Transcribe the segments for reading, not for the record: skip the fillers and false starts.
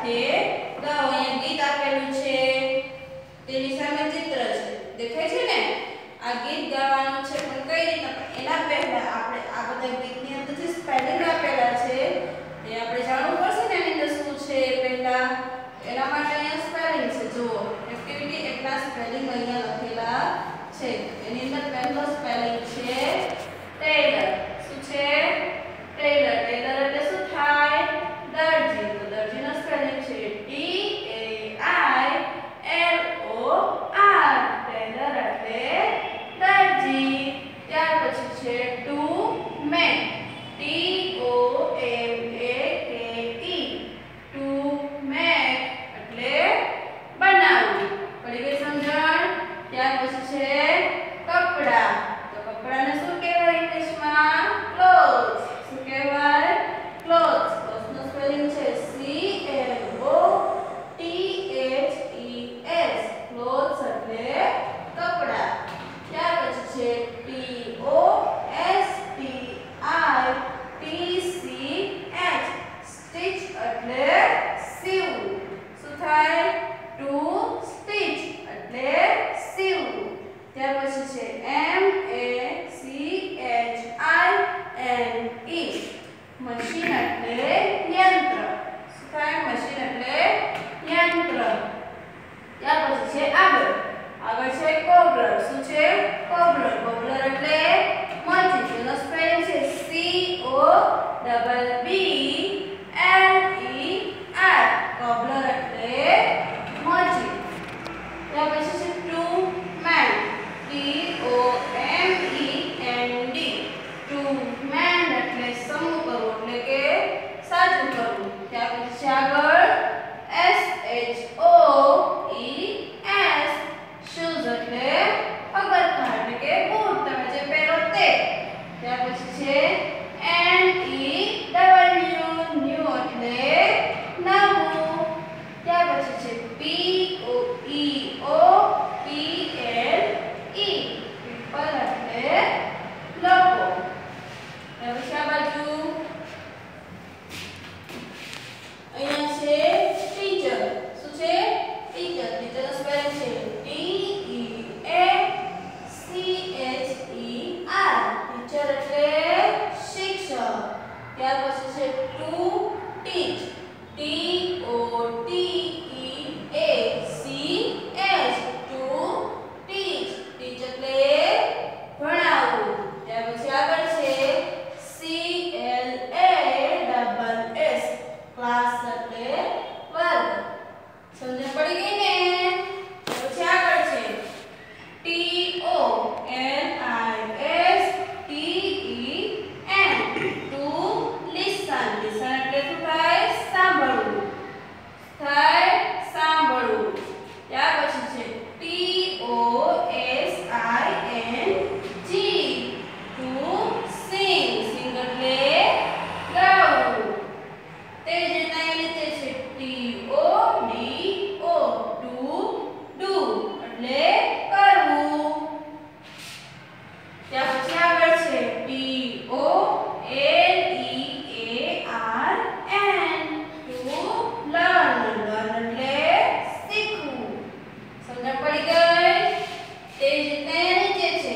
સાથે ગાઓ। અહીંયા ગીત આપેલું છે, તેની સામે ચિત્ર છે, દેખાય છે ને? આ ગીત ગાવાનું છે, પણ કઈ રીતના? એના પહેલા આપણે આ બધા ગીતની અંદર જે સ્પેલિંગ આપેલા છે એ આપણે જાણવું પડશે ને એની અંદર શું છે પહેલા। એના માટે અહીંયા સ્પેલિંગ છે, જુઓ એક્ટિવિટી એટલા સ્પેલિંગ અહીંયા લખેલા છે। એની અંદર પહેલો સ્પેલિંગ છે ટેલર। શું છે? ટેલર। ટેલર એટલે શું થાય? દરજી। તો દરજીનો સ્પેલિંગ છે TAILOR। ટેલર એટલે દરજી। ત્યાર પછી છે to make. TOMAKE। To make એટલે બનાવવું। પડી ગઈ સમજણ? ત્યાર પછી છે કપડા। તો કપડાને શું કહેવાય ઇંગ્લિશમાં? ક્લોથ્સ। શું કહેવાય? ક્લોથ્સ। ક્લોથ્સ નો સ્પેલિંગ છે CLOTHES। ક્લોથ્સ એટલે કપડા। ત્યાર પછી છે STITCH। સ્ટિચ એટલે સીવવું। શું થાય? ટુ સ્ટિચ એટલે સીવવું। ત્યાર પછી છે MACHINE। મશીન એટલે યંત્ર। શું થાય? મશીન એટલે યંત્ર। ત્યાર પછી છે આગળ છે કોબલર। શું છે? કોબલર। કોબલર એટલે મરચી। તેનો સ્પેલિંગ છે COBBLER। કોબલર એટલે મરચી। ત્યાર પછી છે to mend. TOMEND। To mend એટલે સમૂહ કરવો, એટલે કે સાજુ કરવું। ત્યાર પછી છે આગળ SHOES। શૂઝ એટલે પગરખાં, એટલે કે બૂટ, તમે જે પહેરો તે। ત્યાર પછી છે NEW। ન્યુ એટલે નવું। ત્યાર પછી છે POEOPLE। પીપલ એટલે લોકો। ત્યાર પછી આ બાજુ અહીંયા છે ટીચર। શું છે? ટીચર। ટીચરનો સ્પેલિંગ છે TEACHER। ટીચર એટલે શિક્ષક। ત્યાર પછી છે to teach. TOTEACH। To teach. Teach એટલે ભણાવવું। ત્યાર પછી આગળ છે CLASS। ક્લાસ એટલે વર્ગ। સમજણ પડી ગઈ ને? પછી આગળ છે TONISTEN। To listen. લિસન એટલે શું થાય? સાંભળવું। થાય સાંભળવું। ત્યાર પછી છે TOSING। To sing. સિંગ એટલે ગાવું। તે જ રીતના એ રીતે છે TODO। ટુ ડુ એટલે કરવું। ત્યાર પછી આગળ છે TOLERN। To learn. લર્ન એટલે શીખવું। સમજણ પડી ગઈ? તે જ રીતના એ નીચે છે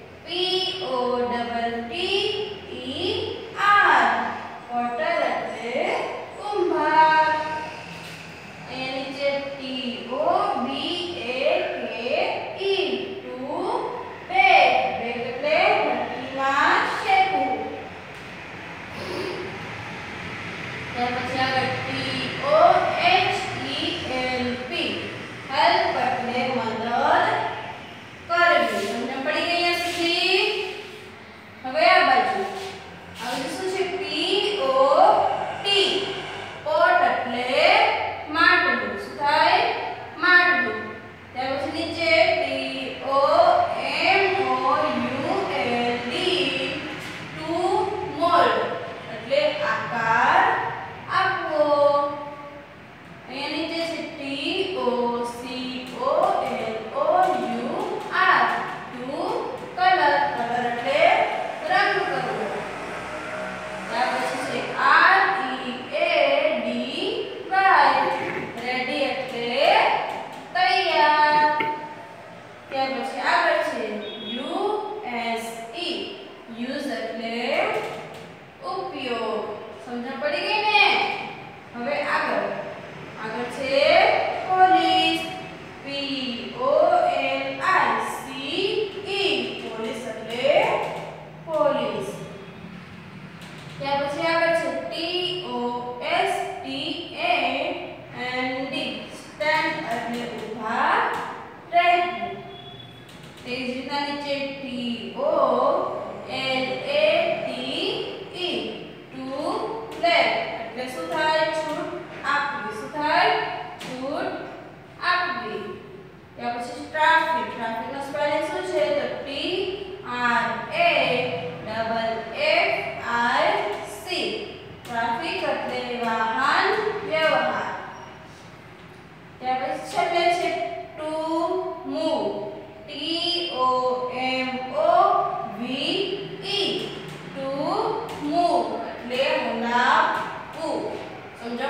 POTTER। પોટર એટલે કુંભાર। અહીંયા નીચે TOBAKE। To back. બેક એટલે ભઠ્ઠીમાં શેકવું। ત્યાર પછી આગળ TOHELP। હેલ્પ એટલે મદદ કરવી। તમને પડી ગઈ અહીંયા સુધી? હવે આ બાજુ શું છે? POT। પોટ એટલે માટલું। શું થાય? માટલું। ત્યાર પછી નીચે TOMOULD। ટુ મોલ્ડ એટલે આકાર આપવો।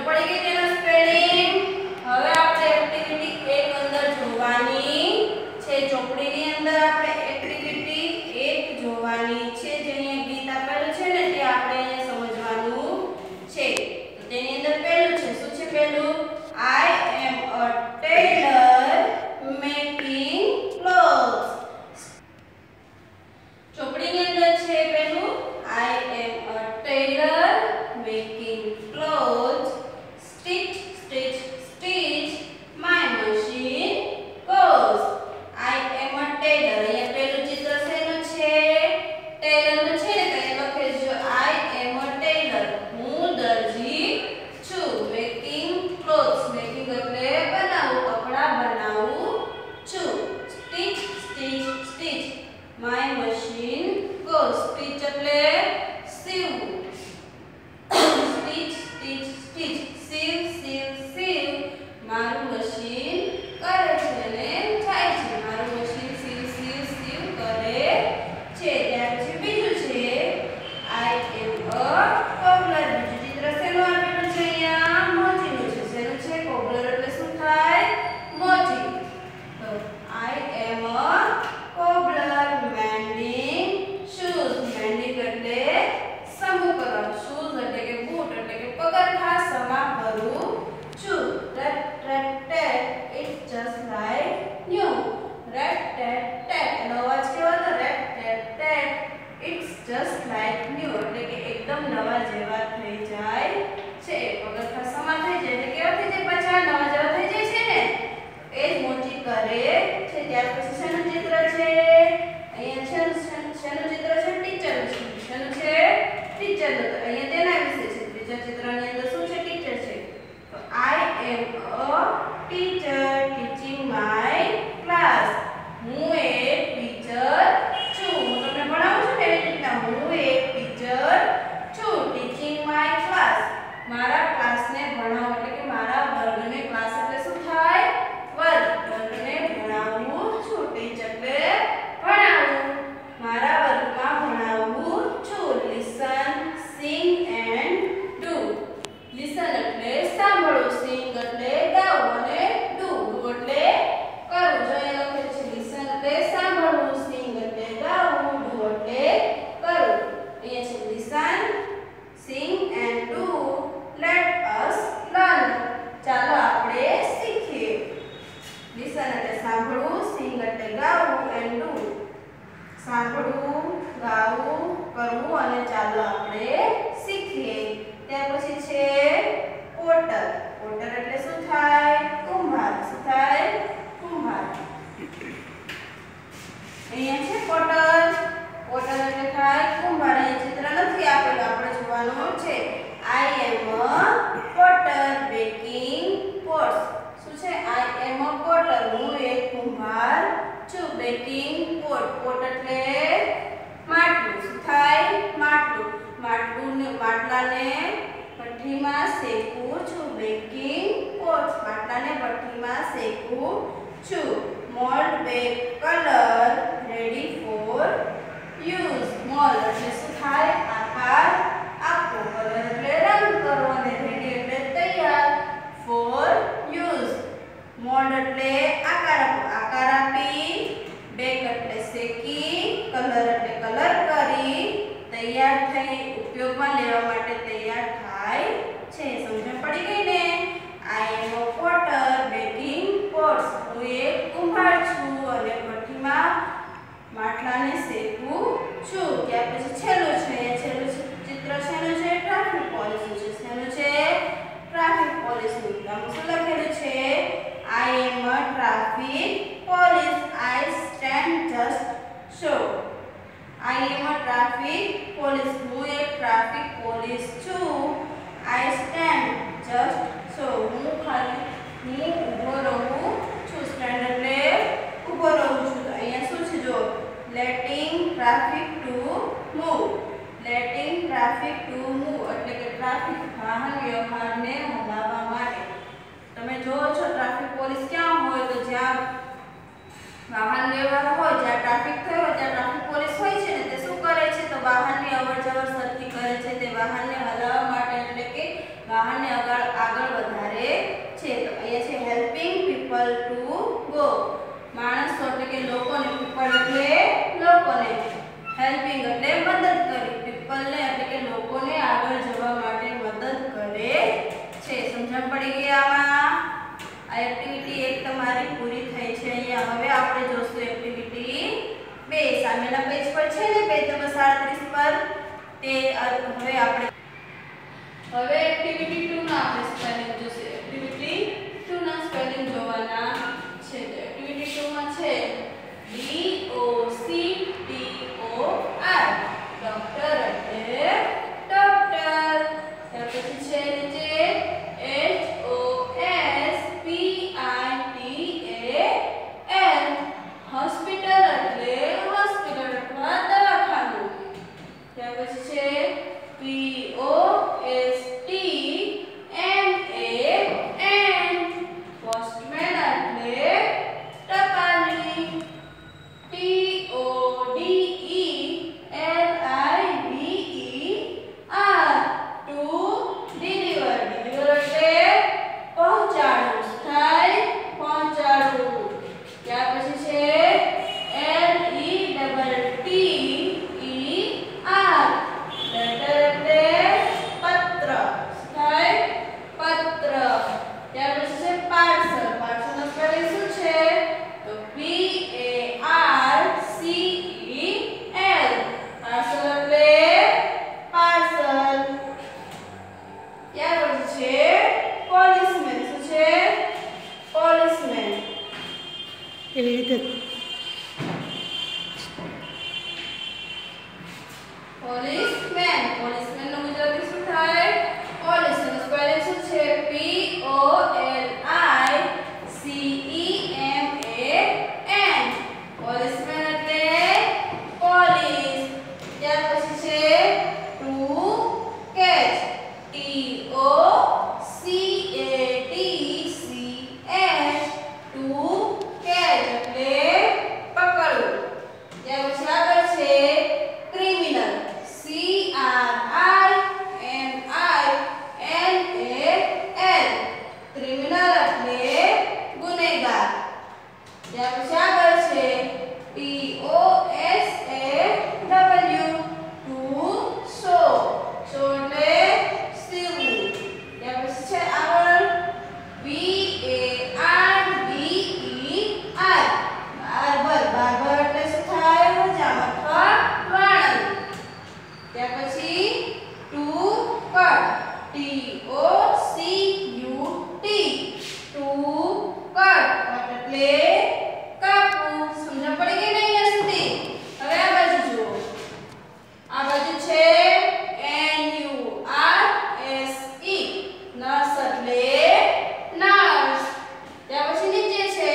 પડી ગઈ તેનો સ્પેલિંગ. હવે આપણે એક્ટિવિટી 1 અંદર જોવાની છે. ચોપડીની અંદર આપણે એક્ટિવિટી 1 જોવાની છે. જે અહીંયા ગીત આપેલું છે ને તે આપણે અહીંયા સમજવાનું છે. તો તેની અંદર પહેલું છે, શું છે પહેલું? I am a tailor making clothes. ચોપડીની અંદર છે પહેલું I am a tailor making clothes. Stitch, stitch, stitch, my machine goes. I am a tailor. અહીંયા પહેલું ચિત્ર શેનું છે? ટેલરનું છે ને, તો એ લખેલું છે I am a tailor. હું દરજી છું. Making clothes. Making એટલે બનાવવું, કપડા બનાવું છું. Stitch, stitch, stitch, my machine goes. Stitch એટલે સીવવું. Stitch, stitch, stitch, સીવ, સીવ, સીવ, મારું મશીન કરે છે અને થાય છે. મારું મશીન સીવ, સીવ, સીવ કરે છે. ત્યાર પછી બીજું છે I am a cobbler. બીજું ચિત્ર શેનું આપેલું છે? અહીંયા મોચીનું છે. શેનું છે? cobbler એટલે શું થાય? મોચી. તો I am a cobbler mending shoes. mending એટલે સમૂહ કરવાનું. shoes એટલે કે બૂટ એટલે કે પગરખાં સમા કરું છું. rat tat tat, it's just like new. rat tat tat એનો અવાજ કેવો હતો? rat tat tat, it's just like new એટલે કે એકદમ નવા જેવા થઈ જાય છે. પગરખાં સમા થઈ જાય એટલે કેવા થઈ જાય? પાછા નવા જેવા થઈ જાય છે ને, એ જ મોચી કરે છે. ત્યાર પછી શેનું ચિત્ર છે? અહીંયા શેનું ચિત્ર છે? ટીચરનું છે. શેનું છે? ટીચરનું. તો અહીંયા તેના વિશે છે. બીજા ચિત્રની અંદર શું છે? ટીચર છે. તો I am a teacher teaching my class. હું એક ટીચર છું. હું તમને ભણાવું છું ને એવી રીતના હું એક ટીચર છું. teaching my class. મારા ક્લાસને ભણાવું એટલે કે મારા વર્ગને, ક્લાસ એટલે શું થાય? વર્ગ. વર્ગને ભણાવું છું. ટીચ એટલે ભણાવું. મારા વર્ગમાં ભણાવું છું. listen, sing and do. listen એટલે સાંભળવું, sing એટલે ગાવું અને do એટલે કરવું. જો અહીંયા લખેલું છે listen એટલે સાંભળવું, sing એટલે ગાવું, do એટલે કરવું. અહીંયા છે listen, sing and do. Let us learn. ચાલો આપણે શીખીએ. listen એટલે સાંભળવું, sing એટલે ગાવું and do સાંભળવું, ગાવું, કરવું અને ચાલો આપણે શીખીએ. ત્યાર પછી છે પોટર. પોટર એટલે શું થાય? કુંભાર. શું થાય? કુંભાર. અહીંયા છે પોટર. પોટર એટલે થાય કુંભાર. અહીંયા ચિત્ર નથી આપેલું, આપણે જોવાનું છે. I am a potter baking pots. શું છે? I am a potter. હું એક કુંભાર છું. baking pot. pot એટલે માટલું. શું થાય? માટલું. માટલાને ભઠ્ઠીમાં શેકું છું. Baking pot. માટલાને ભઠ્ઠીમાં શેકું છું. Mould, bake, colour, ready for use. Mould એટલે શું થાય? આકાર આપવો. કલર એટલે રંગ કરવો અને રેડી એટલે તૈયાર. Four use. મોલ્ડ એટલે આકાર આપવો. આકાર આપી. બેક એટલે શેકી. કલર એટલે કલર કરી. તૈયાર થઈ ઉપયોગમાં લેવા માટે તૈયાર થાય છે. સમજણ પડી ગઈ ને? I am a potter baking pots. હું એક કુંભાર છું અને ભઠ્ઠીમાં માટલાને શેકું છું. ત્યાર પછી છેલ્લું છે. છેલ્લું ચિત્ર શેનું છે? ટ્રાફિક પોલીસનું છે. શેનું છે? ટ્રાફિક પોલીસનું. આમાં શું લખેલું છે? I am a traffic police. I stand just so. I am a traffic police. હું એક ટ્રાફિક પોલીસ છું. I stand just so. હું ઊભો રહું છું. સ્ટેન્ડ એટલે ઊભો રહું છું. તો અહીંયા શું છે? જો letting traffic to move. letting traffic to move એટલે કે ટ્રાફિક વાહન વ્યવહારને હલાવવા માટે. તમે જોવો છો ટ્રાફિક પોલીસ ક્યાં હોય? તો જ્યાં વાહન વ્યવહાર હોય, જ્યાં ટ્રાફિક થયો હોય ત્યાં ટ્રાફિક પોલીસ હોય છે ને, તે શું કરે છે? તો વાહનની અવરજવર સરખી કરે છે. તે વાહનને હલાવવા માટે એટલે કે વાહનને આગળ પીપલને એટલે કે લોકોને આગળ જવા માટે મદદ કરે છે. સમજણ પડી ગઈ આમાં? આ એક્ટિવિટી 1 તમારી પૂરી થઈ છે. અહીંયા હવે આપણે જોશું એક્ટિવિટી 2 સામેના પેજ પર છે ને પેજ નંબર 37 પર. તે હવે આપણે એક્ટિવિટી 2 ના આપણે સ્પેલિંગ જોશું. એક્ટિવિટી 2 ના સ્પેલિંગ જોવાના છે. તો એક્ટિવિટી 2 માં છે DOCTOR ડોક્ટર એટલે ડોક્ટર. ત્યાર પછી છે નીચે HOSPITAL હોસ્પિટલ એટલે હોસ્પિટલ અથવા દવાખાનું. ત્યાર પછી છે POSTMAN પોસ્ટમેન એટલે ટપાલી. TODELIVER to deliver deliver એટલે પહોંચાડવું સ્થાઈ પહોંચાડવું. ત્યાર પછી છે LETTER લેટર એટલે પત્ર સ્થાઈ પત્ર. ત્યાર પછી છે પાર્સલ પાર્સલ નો સ્પેલિંગ શું છે? તો PARCEL પાર્સલ એટલે પાર્સલ. ત્યાર પછી છે પોલીસમેન. શું છે? પોલીસમેન. એવી રીતે પોલીસમેન પોલીસમેન નું ગુજરાતી શું થાય? પોલીસ નું સ્પેલિંગ શું છે? POLICEMAN પોલીસમેન એટલે પોલીસ. ત્યાર પછી છે to catch TOCATCH to catch એટલે પકડવું. ત્યાર પછી આગળ છે ક્રિમિનલ CRIMINAL ક્રિમિનલ એટલે ગુનેગાર. ત્યાર પછી આગળ છે POSAW ટુ શો શો એટલે સીવવું. ત્યાર પછી છે આગળ BARBER બાર્બર એટલે શું થાય? હજામ અથવા વાળંદ. ત્યાર પછી to cut TOCUT to cut cut એટલે કાપવું. સમજણ પડી ગઈ ને અહીંયા સુધી? હવે આ બાજુ જુઓ. આ બાજુ છે NURSE નર્સ એટલે નર્સ. ત્યાર પછી નીચે છે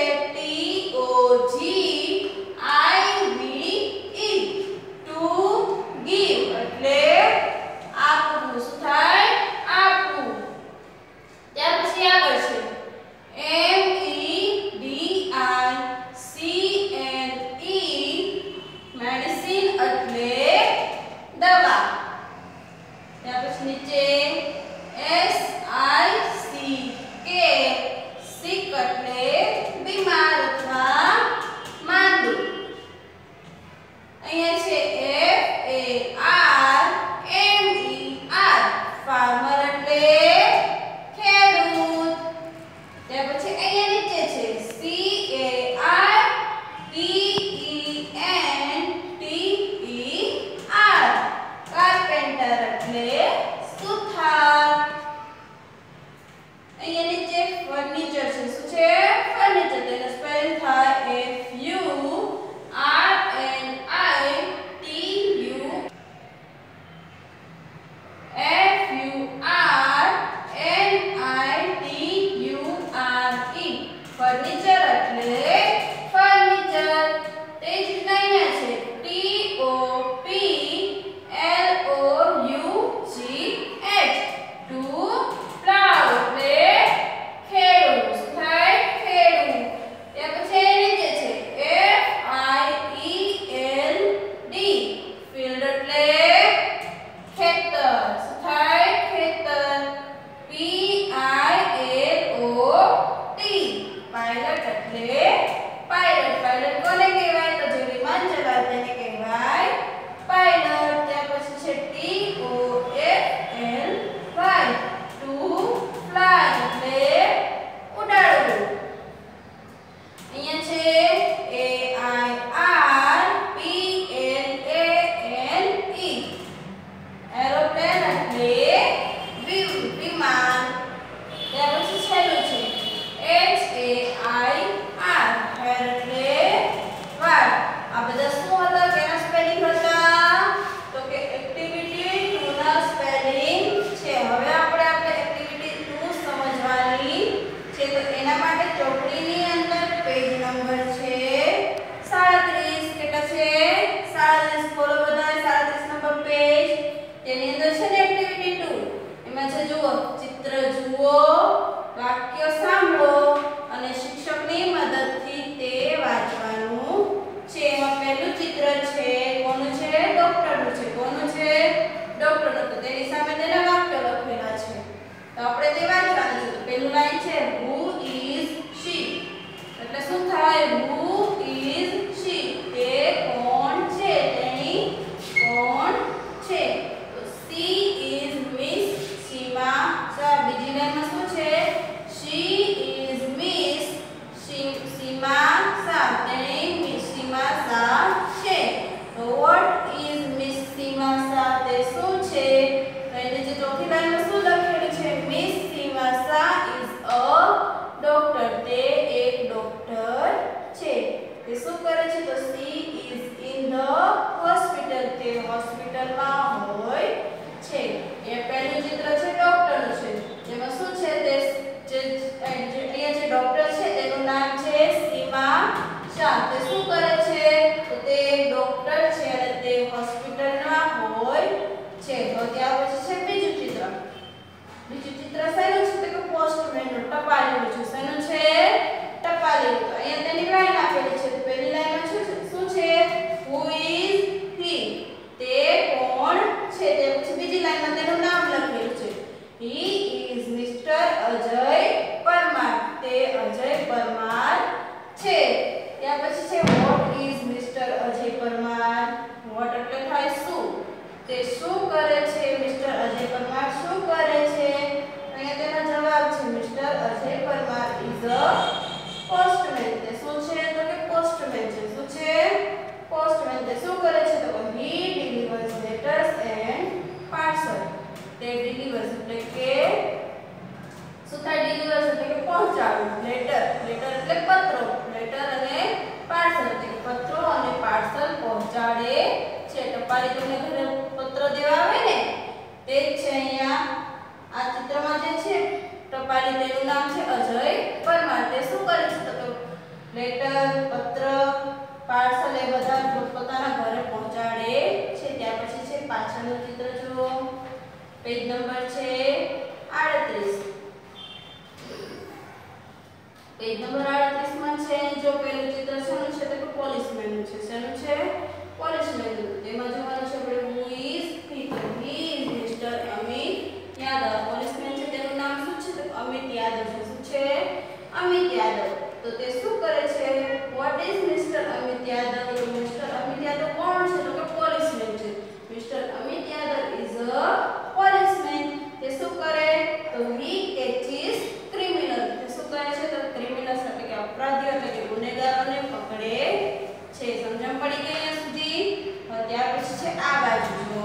TOGIVE ટુ ગીવ એટલે આપવું. શું થાય? આપવું. ત્યાર પછી આગળ છે MEDICINE મેડિસિન એટલે દવા. ત્યાર પછી નીચે SICK એટલે બીમાર અથવા માંદું. અહીંયા છે FARMER ફાર્મર એટલે ખેડૂત. ત્યાર પછી અહીંયા નીચે છે CARPENTER કાર્પેન્ટર એટલે સુથાર. અહીંયા નીચે ફર્નિચર છે. શું છે? ફર્નિચર. તેનો સ્પેલિંગ થાય ફર્નિચર એટલે ફર્નિચર. તે જ રીતે અહીંયા છે TOPLOUGH ટુ પ્લાવ એટલે વાક્ય સાંભળો અને શિક્ષકની મદદથી તે વાંચવાનું છે. એમાં પહેલું ચિત્ર છે કોનું છે? ડોક્ટરનું છે. કોનું છે? ડોક્ટરનું. તો તેની સામે તેના વાક્ય લખેલા છે તો આપણે તે વાંચવાનું છે. તો પહેલું લાઈન છે who is she એટલે શું થાય? who is she તે કોણ છે? તેણી કોણ છે? તો she is Miss Seema Shah. બીજી લાઈનમાં શું છે? she is Miss Seema Shah તેણી Miss Seema Shah છે. તો what is Miss Seema Shah તે શું છે? તો એની જે ચોથી લાઈનમાં શું લખેલું છે? Miss Seema Shah is a doctor તે એક ડોક્ટર છે. તે શું કરે છે? તો she is in the hospital તે હોસ્પિટલમાં હોય છે. એ પહેલું ચિત્ર છે ડોક્ટરનું છે. જેમાં શું છે? તે અહીંયા જે ડોક્ટર છે તેનું નામ છે સીમા શાહ. તે શું કરે છે? તો તે એક ડોક્ટર છે અને તે હોસ્પિટલમાં હોય છે. તો ત્યાર પછી છે બીજું ચિત્ર. બીજું ચિત્ર શેનું છે? તો કે પોસ્ટમેનનું ટપાલીનું છે. શેનું છે? ટપાલીનું. તો અહીંયા તેની લાઈન આપેલી છે. તો પહેલી લાઈનમાં શું છે? who is he તે કોણ છે? તે પછી બીજી લાઈનમાં તેનું નામ લખેલું છે. he is Mr. Ajay Parmar તે અજય પરમાર છે. ત્યાર પછી છે what is Mr. Ajay Parmar. what એટલે થાય શું. તે શું કરે છે? મિસ્ટર અજય પરમાર શું કરે છે? અહીંયા તેનો જવાબ છે Mr. Ajay Parmar is a postman. તે શું છે? તો કે પોસ્ટમેન છે. શું છે? પોસ્ટમેન. તે શું કરે છે? તો he delivers letters and parcel. તે delivers એટલે કે શું થાય? delivers એટલે કે પહોંચાડવું. લેટર એટલે પત્રો. લેટર અને પાર્સલ એટલે પત્રો અને પાર્સલ પહોંચાડે છે. ટપાલી તમને ઘરે પત્ર દેવા આવે ને તે જ છે. અહીંયા આ ચિત્રમાં જે છે ટપાલી તેનું નામ છે અજય પરમાર. તે શું કરે છે? તો લેટર પત્ર પાર્સલ એ બધા પોતાના ઘરે પહોંચાડે છે. ત્યાર પછી છે પાછળનું ચિત્ર જુઓ. પેજ નંબર છે 38. પેજ નંબર 38 માં છે જો પેલું ચિત્ર શેનું છે? તો કે પોલીસમેનનું છે. શેનું છે? પોલીસમેનનું. તેમાં જોવાનું છે આપણે who is he. તો he is Mr. Amit Yadav. Policeman છે તેનું નામ શું છે? તો અમિત યાદવ છે. શું છે? અમિત યાદવ. તો તે શું કરે છે? what is Mr. Amit Yadav. તો Mr. અમિત યાદવ કોણ છે? તો કે પોલીસમેન છે. Mr. Amit Yadav is a policeman. તે શું કરે? તો he catches criminal. તે શું કરે છે? તો criminals એટલે કે અપરાધીઓ એટલે કે ગુનેગારોને પકડે છે. સમજણ પડી ગઈ અહીંયા સુધી? ત્યાર પછી છે આ બાજુ જો.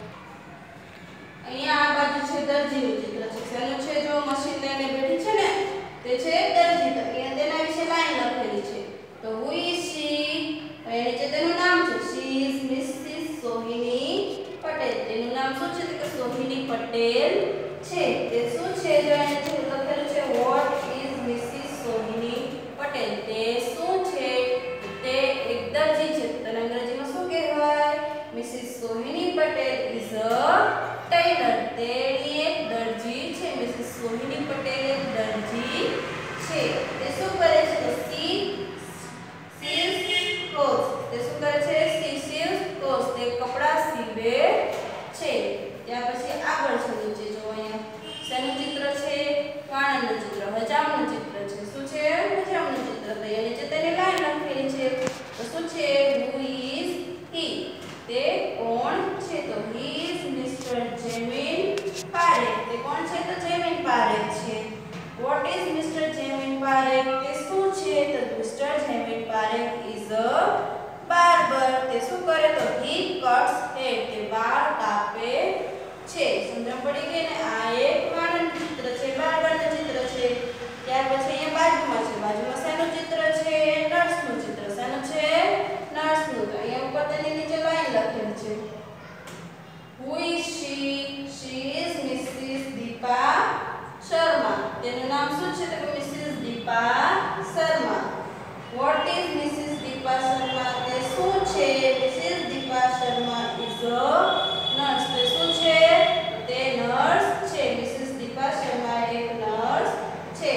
અહીંયા આ બાજુ છે દરજીનું ચિત્ર છે. શેનું છે? જો મશીન લઈને બેઠી છે ને તે છે દરજી. તો અહીંયા તેના વિશે લાઈન લખેલી છે. તો who is she. તો એની નીચે તેનું નામ છે she is Mrs. સોહિની પટેલ. તેનું નામ શું છે? તો કે સોહિની પટેલ છે. તે શું છે? જો અહીંયા લખેલું છે what is Mrs. સોહિની પટેલ. તે શું છે? તે એક દરજી છે. તો અંગ્રેજીમાં શું કહેવાય? Mrs. સોહિની Patel is a tailor. તેણી એક દરજી છે. Mrs. સોહિની પટેલ એક દરજી છે. તે શું કરે છે? તો she sews clothes. તે શું કરે છે? she sews clothes. તે કપડાં સીવે છે. ત્યાર પછી આગળ છે નીચે જો અહીંયા શેનું ચિત્ર છે? વાણંદનું ચિત્ર. હજામનું ચિત્ર છે. શું છે? હજામનું ચિત્ર. તો એની નીચે તેની લાઈન લખેલી છે. તો શું છે? who is he તે કોણ છે? તો he is Mr. જેમિન પારેખ. તે કોણ છે? તો જેમિન પારેખ છે. what is Mr. જેમિન પારેખ. તે શું છે? તો Mr. જેમિન Parekh is a barber. તે શું કરે? તો he cuts hair. તે વાળ કાપે છે. સમજણ પડી ગઈ ને? આ એક વાળનું ચિત્ર છે. બાર્બરનું ચિત્ર છે. ત્યાર પછી અહીંયા બાજુમાં છે. બાજુમાં શેનું ચિત્ર છે? નર્સનું ચિત્ર. શેનું છે? નર્સનું. તો અહીંયા ઉપર તેની નીચે લાઈન લખેલી છે who is she. she is Mrs. Deepa Sharma. તેનું નામ શું છે? તો Mrs. Deepa Sharma. what is Mrs. Deepa Sharma. તે શું છે? Mrs. Deepa Sharma is a nurse. તે શું છે? તે નર્સ છે. Mrs. દીપા શર્મા એક નર્સ છે.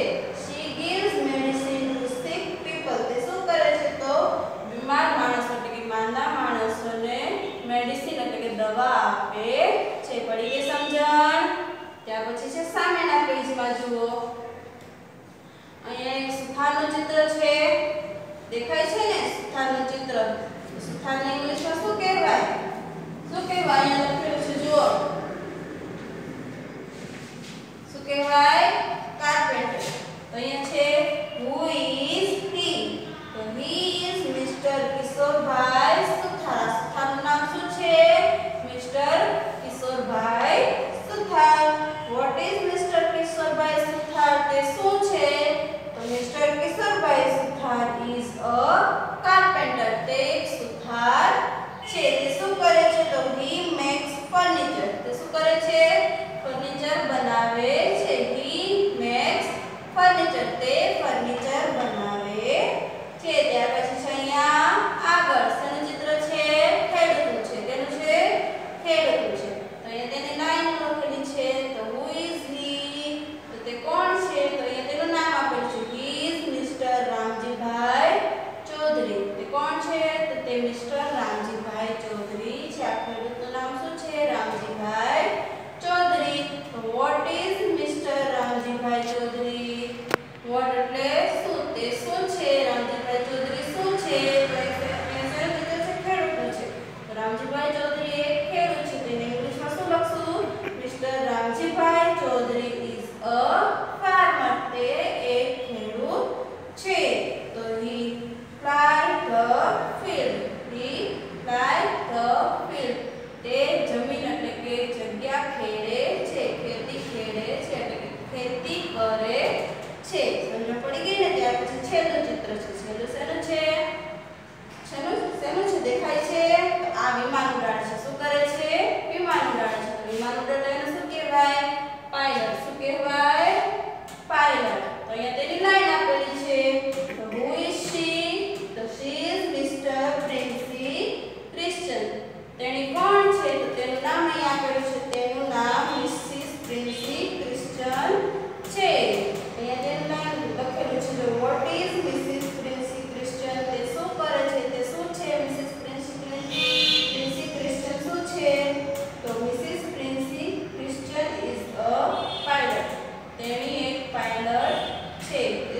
દેખાય છે ને સુથારનું ચિત્ર. સુથારને ઇંગ્લિશમાં શું કહેવાય? શું કહેવાય? અહીંયા લખેલું છે જુઓ. શું કહેવાય? કાર્પેન્ટર. તો અહીંયા છે who is he? તો he is Mr. કિશોરભાઈ સુથાર. સુથારનું નામ શું છે? Mr. Kishorbhai Suthar. What is Mr. Kishorbhai સુથાર? તે શું છે? તો Mr. Kishorbhai Suthar is a carpenter. તે એક સુથાર છે. તે શું કરે છે? તો he makes furniture. તે શું કરે છે? ફર્નિચર બનાવે છે. he makes furniture. તે ફર્નિચર બનાવે છે. ત્યાર પછી છે અહીંયા આગળ શેનું ચિત્ર છે? ખેડૂતનું છે. તેનું છે ખેડૂતનું છે. તો અહીંયા તેની લાઈન લખેલી છે. તો who is he? તો તે કોણ છે? તો અહીંયા તેનું નામ આપેલું છે. he is Mr. Ramjibhai Chaudhary. તે કોણ છે? તો તે મિસ્ટર રામજીભાઈ ચૌધરી છે. આ ખેડૂતનું નામ શું છે? રામજીભાઈ ચૌધરી. તો what is Mr. Ramjibhai Chaudhary? what એટલે શું? તે શું છે? રામજીભાઈ ચૌધરી શું છે? તો અહીંયા શેનું ચિત્ર છે? ખેડૂતનું છે. તો રામજીભાઈ ચૌધરી એક ખેડૂત છે. તેને ઇંગ્લિશમાં શું લખશું? Mr. Ramjibhai Chaudhary is a farmer. તે એક ખેડૂત છે. તો he plough the field. he plough the field. તે જમીન એટલે કે જગ્યા ખેડે છે. ખેતી ખેડે છે એટલે કે ખેતી કરે છે. સમજ પડી ગઈ ને? ત્યાર પછી છેલ્લું ચિત્ર છે. છેલ્લું શેનું છે? શેનું છે? દેખાય છે? તો આ વિમાન ઉડાડે છે. શું કરે છે? વિમાન ઉડાડે છે. વિમાન ઉડાડે એને શું કહેવાય? પાયલટ. શું કહેવાય? પાયલટ. તો અહીંયા તેની લાઈન આપેલી છે. તો who is she? તો she is Mr. Princy Christian. તેણી કોણ છે? તો તેનું નામ અહીં આપેલું છે. તેનું નામ મિસિસ પ્રિન્સી ક્રિશ્ચન છે. અહીંયા તેનું નામ લખેલું છે. તો what is Mrs. Princy Christian? તે શું કરે છે? તે શું છે? મિસિસ પ્રિન્સી ક્રિશ્ચન શું છે? તો Mrs Princy Christian is a pilot. તેણી એક પાયલટ છે. તે